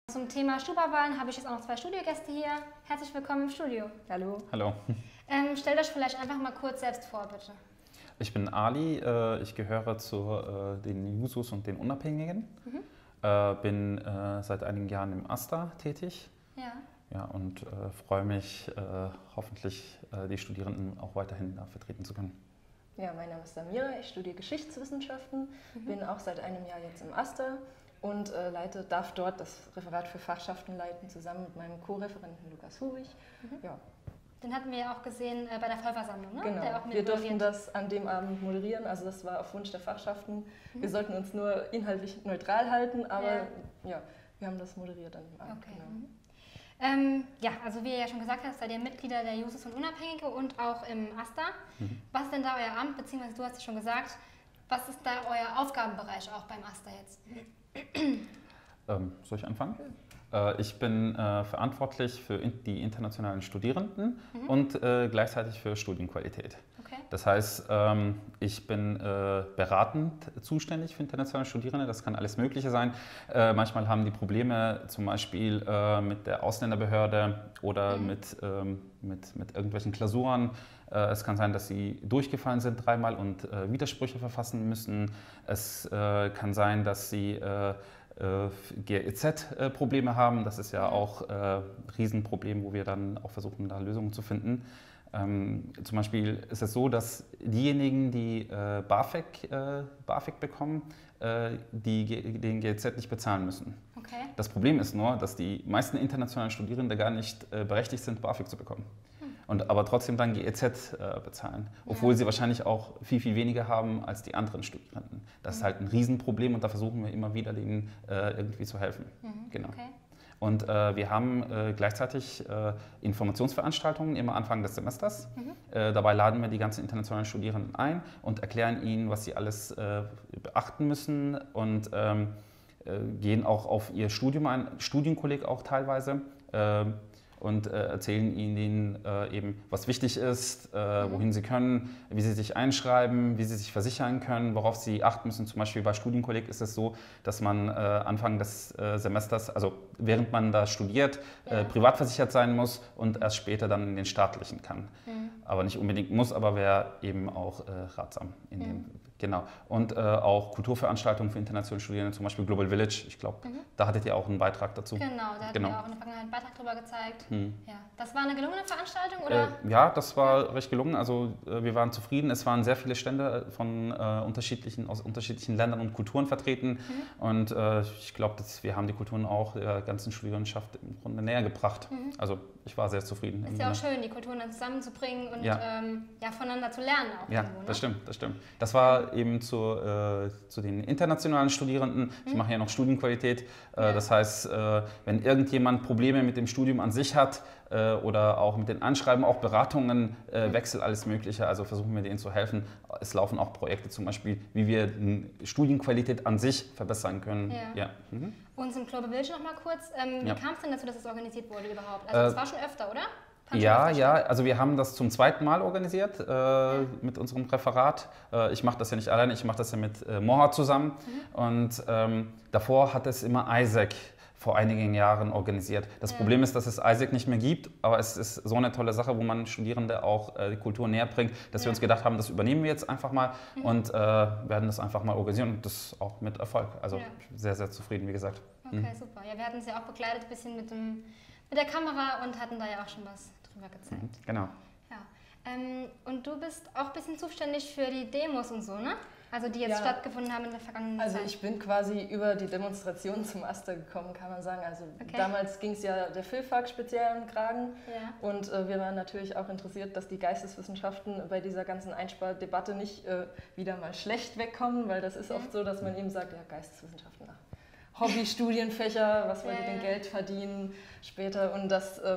Zum Thema Stupawahlen habe ich jetzt auch noch zwei Studiogäste hier. Herzlich willkommen im Studio. Hallo. Hallo. Stellt euch vielleicht einfach mal kurz selbst vor, bitte. Ich bin Ali, ich gehöre zu den Jusos und den Unabhängigen. Bin seit einigen Jahren im AStA tätig. Ja. Ja, und freue mich, hoffentlich die Studierenden auch weiterhin da vertreten zu können. Ja, mein Name ist Samira, ich studiere Geschichtswissenschaften, bin auch seit einem Jahr jetzt im AStA und darf dort das Referat für Fachschaften leiten, zusammen mit meinem Co-Referenten Lukas Hurich. Ja. Den hatten wir ja auch gesehen bei der Vollversammlung, ne? Genau, Der auch mit wir durften das an dem Abend moderieren, also das war auf Wunsch der Fachschaften. Wir sollten uns nur inhaltlich neutral halten, aber ja, wir haben das moderiert an dem Abend. Okay. Genau. Ja, also wie ihr ja schon gesagt habt, seid ihr Mitglieder der Jusos und Unabhängige und auch im AStA. Was ist denn da euer Amt, beziehungsweise du hast es schon gesagt, was ist da euer Aufgabenbereich auch beim AStA jetzt? Soll ich anfangen? Ich bin verantwortlich für die internationalen Studierenden und gleichzeitig für Studienqualität. Okay. Das heißt, ich bin beratend zuständig für internationale Studierende. Das kann alles Mögliche sein. Manchmal haben die Probleme zum Beispiel mit der Ausländerbehörde oder mit irgendwelchen Klausuren. Es kann sein, dass sie durchgefallen sind dreimal und Widersprüche verfassen müssen. Es kann sein, dass sie GEZ-Probleme haben. Das ist ja auch ein Riesenproblem, wo wir dann auch versuchen, da Lösungen zu finden. Zum Beispiel ist es so, dass diejenigen, die BAföG bekommen, den GEZ nicht bezahlen müssen. Okay. Das Problem ist nur, dass die meisten internationalen Studierende gar nicht berechtigt sind, BAföG zu bekommen. Aber trotzdem dann GEZ bezahlen, obwohl sie wahrscheinlich auch viel, viel weniger haben als die anderen Studierenden. Das ist halt ein Riesenproblem und da versuchen wir immer wieder, denen irgendwie zu helfen. Genau. Okay. Und wir haben gleichzeitig Informationsveranstaltungen immer Anfang des Semesters. Dabei laden wir die ganzen internationalen Studierenden ein und erklären ihnen, was sie alles beachten müssen und gehen auch auf ihr Studium ein, Studienkolleg auch teilweise. Und erzählen ihnen eben, was wichtig ist, wohin sie können, wie sie sich einschreiben, wie sie sich versichern können, worauf sie achten müssen. Zum Beispiel bei Studienkolleg ist es so, dass man Anfang des Semesters, also während man da studiert, privat versichert sein muss und erst später dann in den staatlichen kann. Aber nicht unbedingt muss, aber wäre eben auch ratsam in dem. Genau. Und auch Kulturveranstaltungen für internationale Studierende, zum Beispiel Global Village. Ich glaube, da hattet ihr auch einen Beitrag dazu. Genau, da hatten wir auch in der Vergangenheit einen Beitrag drüber gezeigt. Ja. Das war eine gelungene Veranstaltung, oder? Ja, das war recht gelungen. Also wir waren zufrieden. Es waren sehr viele Stände von aus unterschiedlichen Ländern und Kulturen vertreten. Und ich glaube, wir haben die Kulturen auch der ganzen Studierendenschaft im Grunde näher gebracht. Also ich war sehr zufrieden. Ist ja auch schön, die Kulturen dann zusammenzubringen und voneinander zu lernen auch. Ja, irgendwo, ne? das stimmt, das stimmt. Das war eben zu den internationalen Studierenden. Ich mache ja noch Studienqualität. Das heißt, wenn irgendjemand Probleme mit dem Studium an sich hat oder auch mit den Anschreiben, auch Beratungen, Wechsel, alles Mögliche, also versuchen wir denen zu helfen. Es laufen auch Projekte zum Beispiel, wie wir die Studienqualität an sich verbessern können. Ja. Und zum Global Village noch mal kurz. Wie kam es denn dazu, dass es organisiert wurde überhaupt? Also das war schon öfter, oder? Ja, also wir haben das zum zweiten Mal organisiert mit unserem Referat. Ich mache das ja nicht alleine, ich mache das ja mit Moha zusammen. Und davor hat es immer Isaac vor einigen Jahren organisiert. Das Problem ist, dass es Isaac nicht mehr gibt, aber es ist so eine tolle Sache, wo man Studierende auch die Kultur näher bringt, dass wir uns gedacht haben, das übernehmen wir jetzt einfach mal und werden das einfach mal organisieren und das auch mit Erfolg. Also ich bin sehr, sehr zufrieden, wie gesagt. Okay, super. Ja, wir hatten es ja auch begleitet ein bisschen mit der Kamera und hatten da ja auch schon was drüber gezeigt. Genau. Ja. Und du bist auch ein bisschen zuständig für die Demos und so, ne? Also die jetzt stattgefunden haben in der vergangenen Zeit. Also ich bin quasi über die Demonstration zum AStA gekommen, kann man sagen. Also damals ging es ja der Philfak speziell am Kragen und wir waren natürlich auch interessiert, dass die Geisteswissenschaften bei dieser ganzen Einspardebatte nicht wieder mal schlecht wegkommen, weil das ist oft so, dass man eben sagt, ja, Geisteswissenschaften, Hobby-Studienfächer, was wollt ihr denn Geld verdienen später? Und dass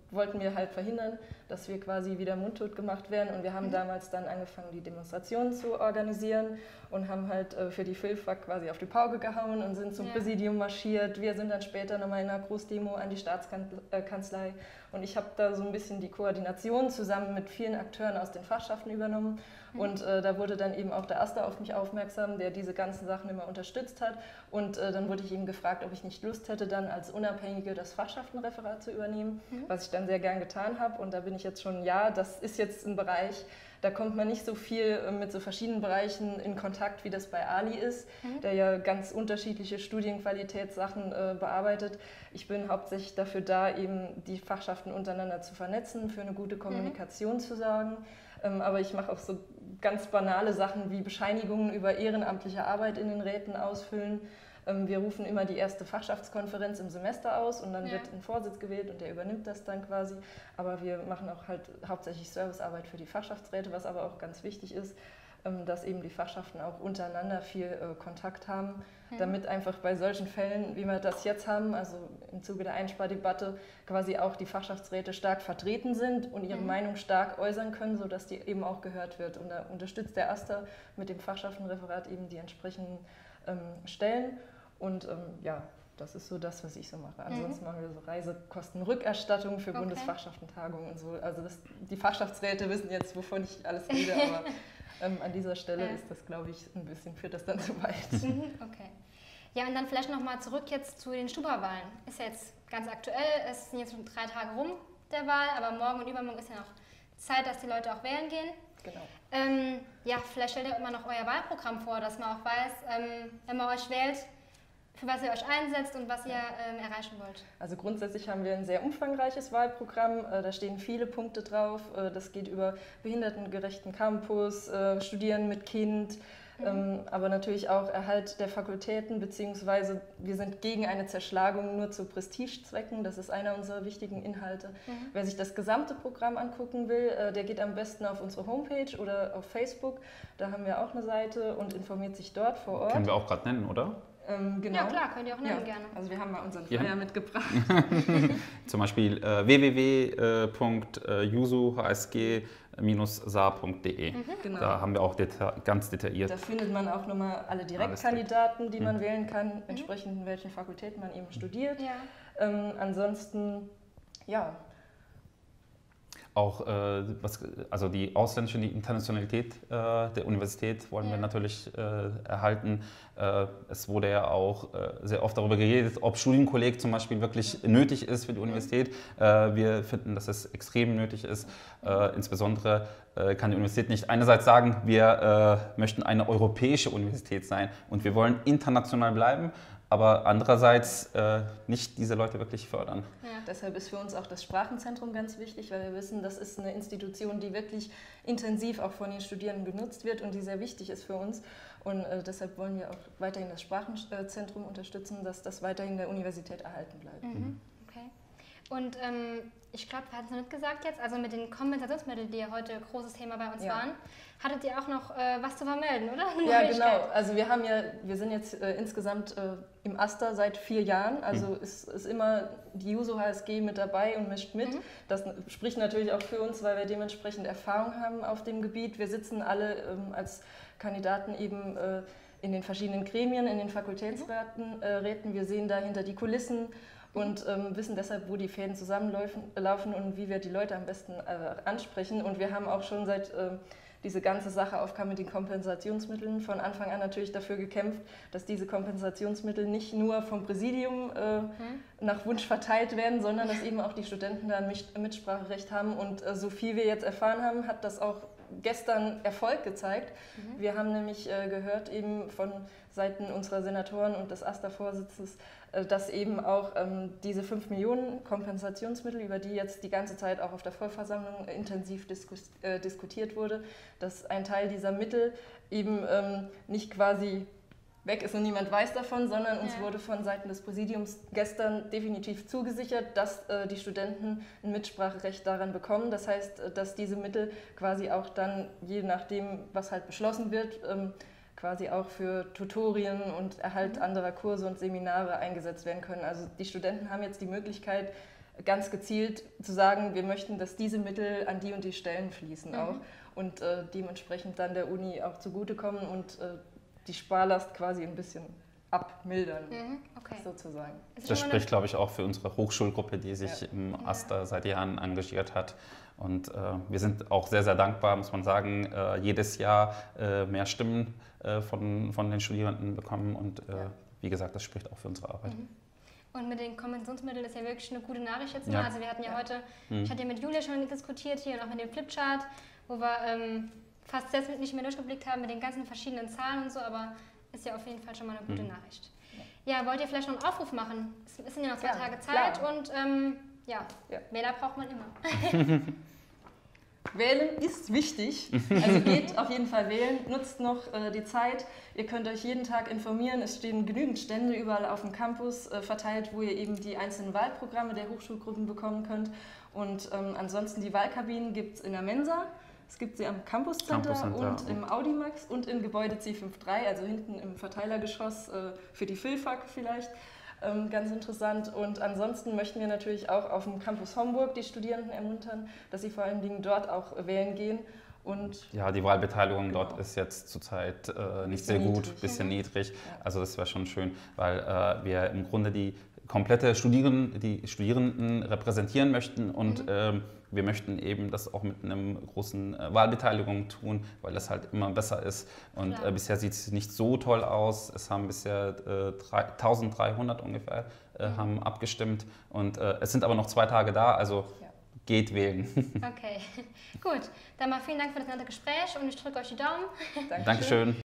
wollten wir halt verhindern, dass wir quasi wieder mundtot gemacht werden. Und wir haben damals dann angefangen, die Demonstrationen zu organisieren und haben halt für die FILFAG quasi auf die Pauke gehauen und sind zum Präsidium marschiert. Wir sind dann später nochmal in einer Großdemo an die Staatskanzlei. Und ich habe da so ein bisschen die Koordination zusammen mit vielen Akteuren aus den Fachschaften übernommen. Und da wurde dann eben auch der AStA auf mich aufmerksam, der diese ganzen Sachen immer unterstützt hat. Und dann wurde ich eben gefragt, ob ich nicht Lust hätte, dann als Unabhängige das Fachschaftenreferat zu übernehmen, was ich dann sehr gern getan habe. Und da bin ich jetzt schon ein Jahr. Das ist jetzt ein Bereich, da kommt man nicht so viel mit so verschiedenen Bereichen in Kontakt, wie das bei Ali ist, der ja ganz unterschiedliche Studienqualitätssachen bearbeitet. Ich bin hauptsächlich dafür da, eben die Fachschaften untereinander zu vernetzen, für eine gute Kommunikation zu sorgen. Aber ich mache auch so ganz banale Sachen wie Bescheinigungen über ehrenamtliche Arbeit in den Räten ausfüllen. Wir rufen immer die erste Fachschaftskonferenz im Semester aus und dann wird ein Vorsitz gewählt und der übernimmt das dann quasi. Aber wir machen auch halt hauptsächlich Servicearbeit für die Fachschaftsräte, was aber auch ganz wichtig ist, dass eben die Fachschaften auch untereinander viel Kontakt haben, damit einfach bei solchen Fällen, wie wir das jetzt haben, also im Zuge der Einspardebatte, quasi auch die Fachschaftsräte stark vertreten sind und ihre Meinung stark äußern können, sodass die eben auch gehört wird. Und da unterstützt der AStA mit dem Fachschaftenreferat eben die entsprechenden Stellen. Und ja, das ist so das, was ich so mache. Ansonsten machen wir so Reisekostenrückerstattung für Bundesfachschaftentagungen und so. Also die Fachschaftsräte wissen jetzt, wovon ich alles rede, aber an dieser Stelle ist das, glaube ich, ein bisschen, führt das dann zu weit. Okay. Ja, und dann vielleicht nochmal zurück jetzt zu den Stubawahlen. Ist ja jetzt ganz aktuell, es sind jetzt schon 3 Tage rum der Wahl, aber morgen und übermorgen ist ja noch Zeit, dass die Leute auch wählen gehen. Genau. Ja, vielleicht stellt ihr immer noch euer Wahlprogramm vor, dass man auch weiß, wenn man euch wählt, für was ihr euch einsetzt und was ihr erreichen wollt. Also grundsätzlich haben wir ein sehr umfangreiches Wahlprogramm. Da stehen viele Punkte drauf. Das geht über behindertengerechten Campus, Studieren mit Kind, aber natürlich auch Erhalt der Fakultäten, beziehungsweise wir sind gegen eine Zerschlagung nur zu Prestigezwecken. Das ist einer unserer wichtigen Inhalte. Wer sich das gesamte Programm angucken will, der geht am besten auf unsere Homepage oder auf Facebook. Da haben wir auch eine Seite und informiert sich dort vor Ort. Können wir auch gerade nennen, oder? Genau. Ja klar, könnt ihr auch nennen gerne. Also wir haben mal unseren Flyer mitgebracht. Zum Beispiel www.jusuhsg-saar.de. Genau. Da haben wir auch ganz detailliert. Da findet man auch nochmal alle Direktkandidaten, die man wählen kann, entsprechend in welchen Fakultäten man eben studiert. Ja. Ansonsten, ja. Auch also die ausländische, die Internationalität der Universität wollen wir natürlich erhalten. Es wurde ja auch sehr oft darüber geredet, ob Studienkolleg zum Beispiel wirklich nötig ist für die Universität. Wir finden, dass es extrem nötig ist. Insbesondere kann die Universität nicht einerseits sagen, wir möchten eine europäische Universität sein und wir wollen international bleiben, aber andererseits nicht diese Leute wirklich fördern. Ja. Deshalb ist für uns auch das Sprachenzentrum ganz wichtig, weil wir wissen, das ist eine Institution, die wirklich intensiv auch von den Studierenden genutzt wird und die sehr wichtig ist für uns. Und deshalb wollen wir auch weiterhin das Sprachenzentrum unterstützen, dass das weiterhin der Universität erhalten bleibt. Okay. Und ich glaube, wir hatten es noch nicht gesagt jetzt, also mit den Kompensationsmitteln, die ja heute großes Thema bei uns waren, hattet ihr auch noch was zu vermelden, oder? Ja, genau. Also wir sind jetzt insgesamt im AStA seit 4 Jahren, also ist immer die Juso HSG mit dabei und mischt mit. Das spricht natürlich auch für uns, weil wir dementsprechend Erfahrung haben auf dem Gebiet. Wir sitzen alle als Kandidaten eben in den verschiedenen Gremien, in den Fakultätsräten. Wir sehen dahinter die Kulissen und wissen deshalb, wo die Fäden zusammenlaufen und wie wir die Leute am besten ansprechen. Und wir haben auch schon seit diese ganze Sache aufkam mit den Kompensationsmitteln, von Anfang an natürlich dafür gekämpft, dass diese Kompensationsmittel nicht nur vom Präsidium nach Wunsch verteilt werden, sondern dass eben auch die Studenten da ein Mitspracherecht haben. Und so viel wir jetzt erfahren haben, hat das auch gestern Erfolg gezeigt. Wir haben nämlich gehört eben von Seiten unserer Senatoren und des AStA-Vorsitzes, dass eben auch diese 5 Millionen Kompensationsmittel, über die jetzt die ganze Zeit auch auf der Vollversammlung intensiv diskutiert wurde, dass ein Teil dieser Mittel eben nicht quasi weg ist und niemand weiß davon, sondern uns wurde von Seiten des Präsidiums gestern definitiv zugesichert, dass die Studenten ein Mitspracherecht daran bekommen. Das heißt, dass diese Mittel quasi auch dann, je nachdem, was halt beschlossen wird, quasi auch für Tutorien und Erhalt anderer Kurse und Seminare eingesetzt werden können. Also die Studenten haben jetzt die Möglichkeit, ganz gezielt zu sagen, wir möchten, dass diese Mittel an die und die Stellen fließen auch und dementsprechend dann der Uni auch zugutekommen und die Sparlast quasi ein bisschen abmildern, sozusagen. Das spricht, glaube ich, auch für unsere Hochschulgruppe, die sich im AStA seit Jahren engagiert hat. Und wir sind auch sehr, sehr dankbar, muss man sagen, jedes Jahr mehr Stimmen von den Studierenden bekommen. Und wie gesagt, das spricht auch für unsere Arbeit. Und mit den Konventionsmitteln ist ja wirklich eine gute Nachricht jetzt mal. Also wir hatten ja heute, ich hatte ja mit Julia schon diskutiert hier und auch mit dem Flipchart, wo wir fast selbst nicht mehr durchgeblickt haben mit den ganzen verschiedenen Zahlen und so, aber ist ja auf jeden Fall schon mal eine gute Nachricht. Ja, wollt ihr vielleicht noch einen Aufruf machen? Es sind ja noch 2 Tage Zeit und Wähler braucht man immer. Wählen ist wichtig, also geht auf jeden Fall wählen, nutzt noch die Zeit. Ihr könnt euch jeden Tag informieren, es stehen genügend Stände überall auf dem Campus verteilt, wo ihr eben die einzelnen Wahlprogramme der Hochschulgruppen bekommen könnt. Und ansonsten die Wahlkabinen gibt es in der Mensa. Es gibt sie am Campus Center und im Audimax und im Gebäude C53, also hinten im Verteilergeschoss für die Philfak vielleicht. Ganz interessant. Und ansonsten möchten wir natürlich auch auf dem Campus Homburg die Studierenden ermuntern, dass sie vor allen Dingen dort auch wählen gehen. Und ja, die Wahlbeteiligung dort ist jetzt zurzeit nicht sehr gut, ein bisschen niedrig. Also das wäre schon schön, weil wir im Grunde die komplette Studierenden repräsentieren möchten und wir möchten eben das auch mit einer großen Wahlbeteiligung tun, weil das halt immer besser ist. Und bisher sieht es nicht so toll aus. Es haben bisher 1300 ungefähr haben abgestimmt und es sind aber noch 2 Tage da, also geht wählen. Okay, gut. Dann mal vielen Dank für das nette Gespräch und ich drücke euch die Daumen. Dankeschön.